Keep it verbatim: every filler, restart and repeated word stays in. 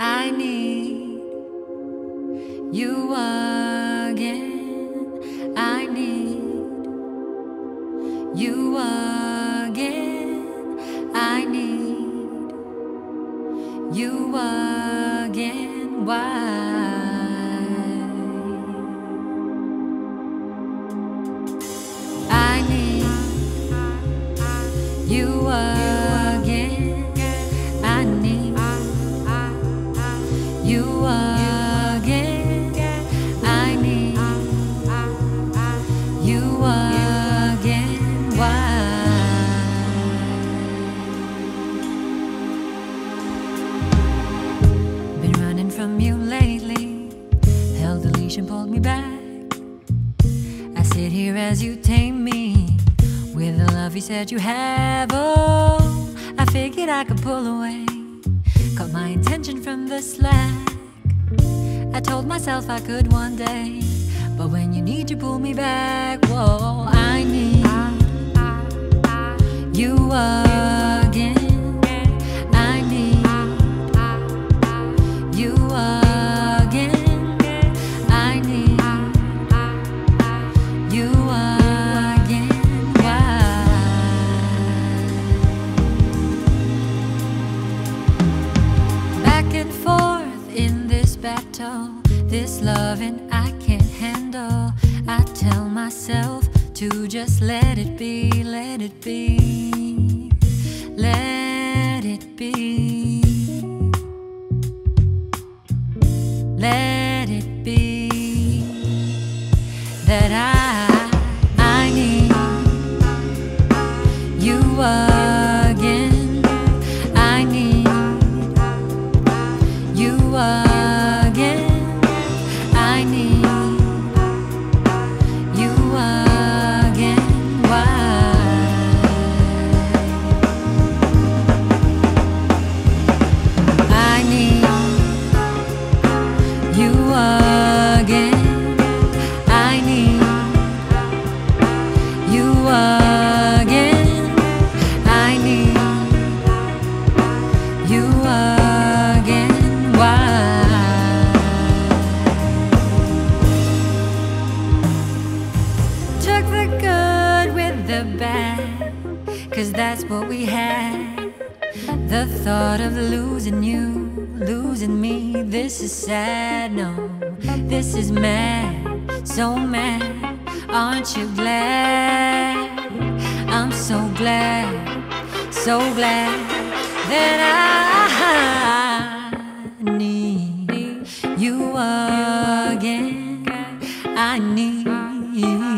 I need you again. I need you again. I need you again. Why? I need you again. I need you again. I need you again. Why? Been running from you lately. Held the leash and pulled me back. I sit here as you tame me with the love you said you have. Oh, I figured I could pull away. Cut my intention from the slack. I told myself I could one day, but when you need to pull me back, whoa, I need you again. I need you again. I need you again. Why? Back and forth in this battle, this loving I can't handle. I tell myself to just let it be, let it be, let it be, let it be. That I, I need you again. I need you again. I need you again. Why? I need you again. I need you again. I need you again. Why? Took the good with the bad, 'cause that's what we had. The thought of losing you, losing me, this is sad, no, this is mad, so mad. Aren't you glad? I'm so glad, so glad that I need you again. I need